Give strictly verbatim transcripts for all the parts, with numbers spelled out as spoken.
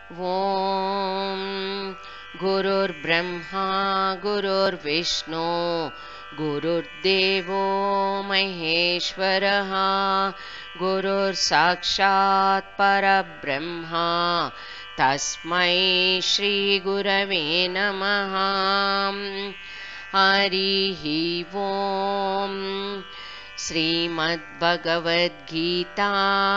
ॐ गुरुर्ब्रह्मा गुरुर्विष्णु गुरुर्देवो महेश्वरः गुरुर्साक्षात् परब्रह्मा तस्मै श्रीगुरवे नमः। हरिः ॐ। श्रीमद्भगवद्गीता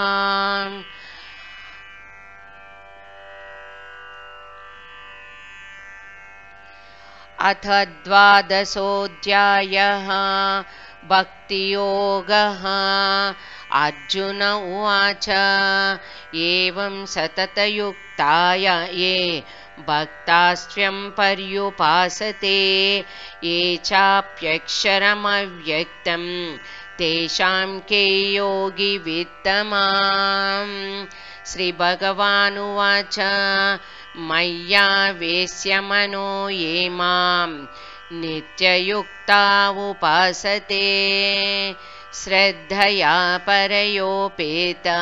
अथ द्वादशोऽध्यायः भक्तियोगः। अर्जुन उवाच एवं सततयुक्ताय ये भक्तास्त्वं पर्युपासते ये चाप्यक्षरमव्यक्तं तेषां के योगिवित्तमाम्। श्रीभगवानुवाच मय्यावेश्य मनो ये मां नित्ययुक्ता उपासते श्रद्धया परयोपेता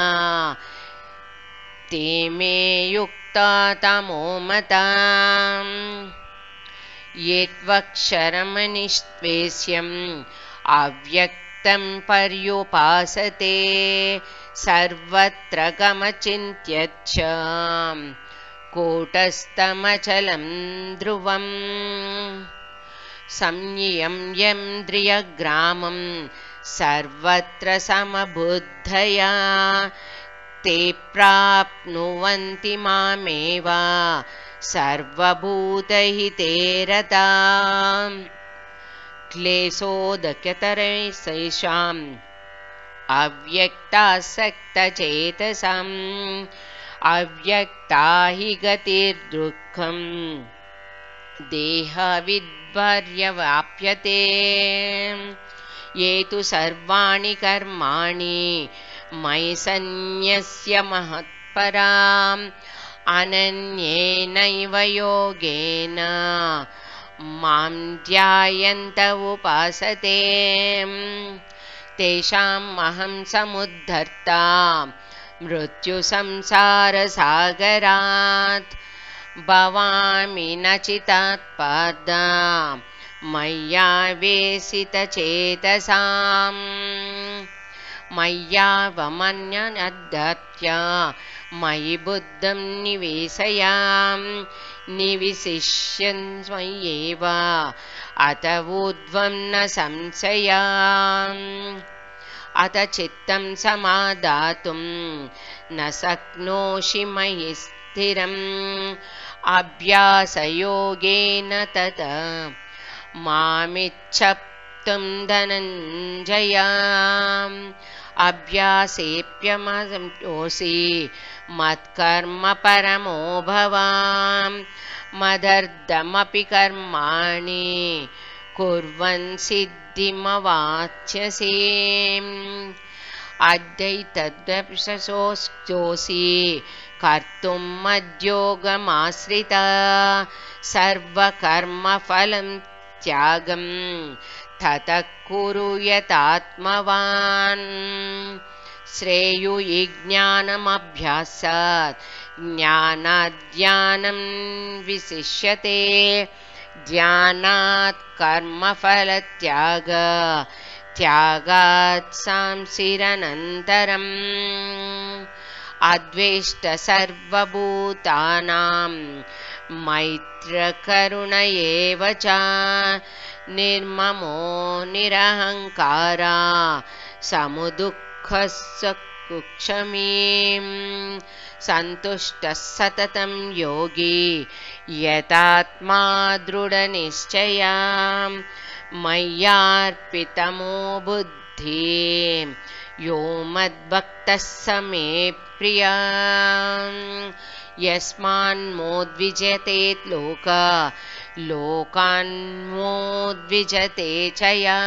ते मे युक्ता तमो मताम्। ये त्वक्षरमनिष्वेश्यम् अव्यक्तं पर्युपासते सर्वत्र गमचिन्त्यच्च कूटस्थमचलं ध्रुवम्। संयम्येन्द्रियग्रामं सर्वत्र समबुद्धया ते प्राप्नुवन्ति मामेव सर्वभूतहिते रताम्। क्लेशोदकतरैषाम् अव्यक्तासक्तचेतसाम् अव्यक्ता हि गतिर्दुःखं देहविद्वर्यवाप्यते। ये तु सर्वाणि कर्माणि मयि सन्न्यस्य मत्पराम् अनन्येनैव योगेन मां ध्यायन्त उपासते तेषाम् अहं समुद्धर्ता मृत्युसंसारसागरात् भवामि न चितात्पाद मय्यावेशितचेतसाम्। मय्यावमन्यनद्धत्य मयि बुद्धिं निवेशयाम् निविशिष्यन् मय्येव अत ऊर्ध्वं न संशयाम्। अत चित्तं समादातुं न शक्नोषि मयि स्थिरम् अभ्यासयोगेन तत मामिच्छप्तुं धनञ्जय। अभ्यासेऽप्यमसंतोषि मत्कर्म परमो भव मदर्थमपि कर्माणि कुर्वन् सिद्धिमवाप्स्यसि। अद्वैतद्वशसोऽस्योऽसि कर्तुं मद्योगमाश्रिता सर्वकर्मफलं त्यागं ततः कुरु यतात्मवान्। श्रेयो हि ज्ञानमभ्यासात् ज्ञानाद् विशिष्यते ध्यानात् कर्मफलत्याग त्यागात् सांसिरनन्तरम्। अद्वेष्ट सर्वभूतानां मैत्रकरुण एव च निर्ममो निरहङ्कारा समुदुःखः सुक्षमी। सन्तुष्टः सततं योगी यतात्मा दृढनिश्चया मय्यार्पितमो बुद्धिः यो मद्भक्तः स मे प्रियः। यस्मान्मोद्विजते लोका लोकान्मोद्विजते च या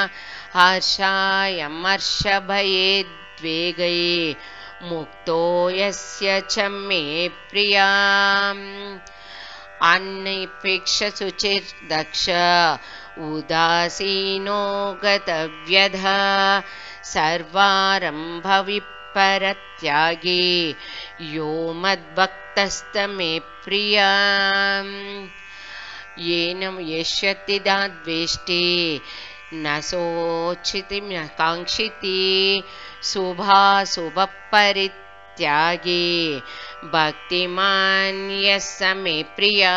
हर्षायमर्षभयेद्वेगै मुक्तो यस्य च मे प्रिया। अन्नैपेक्षशुचिर्दक्ष उदासीनो गतव्यधा सर्वारम्भविप्लवः मत्परत्यागी यो मद्भक्तस्तमे प्रिया येन यष्यति न द्वेष्टि न शोचिति न काङ्क्षिति शुभाशुभपरित्यागी भक्तिमान् यः स मे प्रिया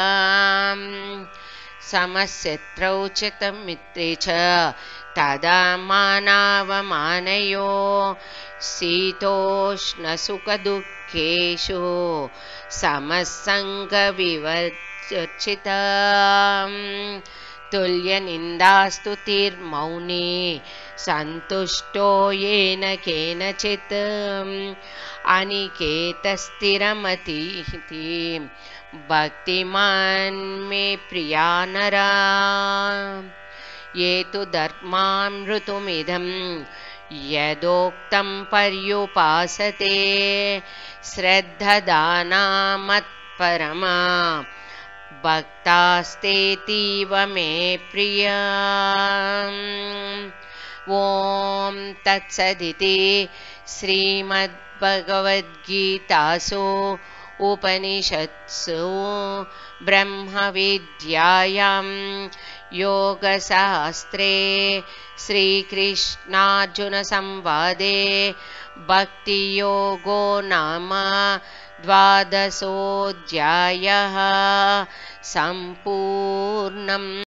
समशत्रौ च मित्रे च तदा मानावमानयो शीतोष्णसुखदुःखेषु समसङ्गविवर्जिता तुल्यनिन्दास्तुतिर्मौनी सन्तुष्टो येन केनचित् अनिकेतस्थिरमतिः भक्तिमान् मे प्रिया नरा ये तु धर्मामृतमिदं यदोक्तं पर्युपासते श्रद्धदाना मत्परमा भक्तास्तेतीव मे प्रिया ॐ तत्सदिति श्रीमद्भगवद्गीतासु उपनिषत्सु ब्रह्मविद्यायां योगशास्त्रे श्रीकृष्णार्जुनसंवादे भक्तियोगो नाम द्वादशोऽध्यायः सम्पूर्णम्।